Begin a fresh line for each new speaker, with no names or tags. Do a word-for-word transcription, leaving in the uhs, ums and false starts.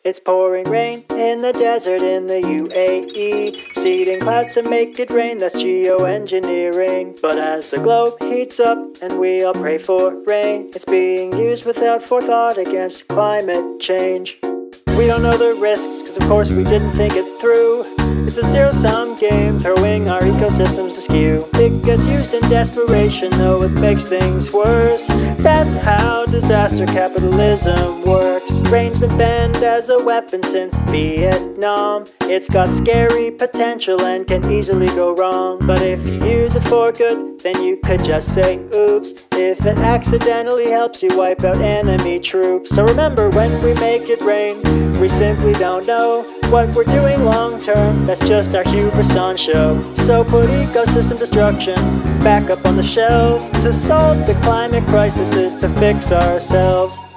It's pouring rain in the desert in the U A E, seeding clouds to make it rain, that's geoengineering. But as the globe heats up and we all pray for rain, it's being used without forethought against climate change. We don't know the risks, cause of course we didn't think it through. It's a zero-sum game, throwing our ecosystems askew. It gets used in desperation, though it makes things worse. That's how disaster capitalism works. Rain's been banned as a weapon since Vietnam. It's got scary potential and can easily go wrong. But if you use it for good, then you could just say oops. If it accidentally helps you wipe out enemy troops. So remember, when we make it rain, we simply don't know what we're doing long term. That's just our hubris on show. So put ecosystem destruction back up on the shelf. To solve the climate crisis is to fix ourselves.